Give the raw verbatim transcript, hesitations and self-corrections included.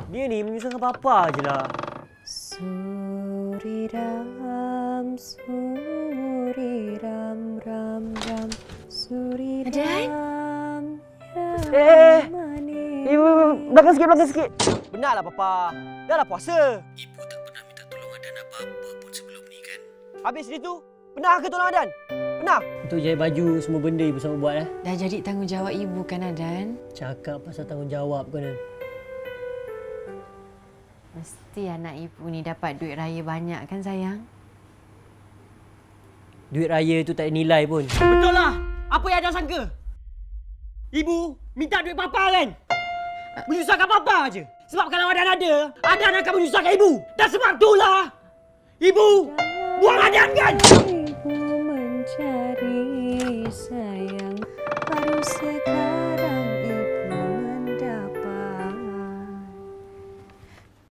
Dia ni menyusahkan papa je lah. Suriram, suriram, ram, ram, suriram. Adan? Eh, ibu, belakang sikit, belakang sikit. Benarlah papa. Dah lah puasa. Ibu tak pernah minta tolong Adan apa-apa pun sebelum ni kan? Habis dia tu, pernah ke tolong Adan? Pernah? Untuk jahit baju, semua benda ibu sama buat eh. Dah jadi tanggungjawab ibu kan, Adan? Cakap pasal tanggungjawab kau ni. Mesti anak ibu ni dapat duit raya banyak kan, sayang? Duit raya tu tak ada nilai pun. Betul lah. Apa yang Adan sangka? Ibu minta duit papa kan? Menyusahkan papa je. Sebab kalau Adan ada, Adan akan menyusahkan ibu. Dan sebab itulah Ibu buang Adan kan? Ibu mencari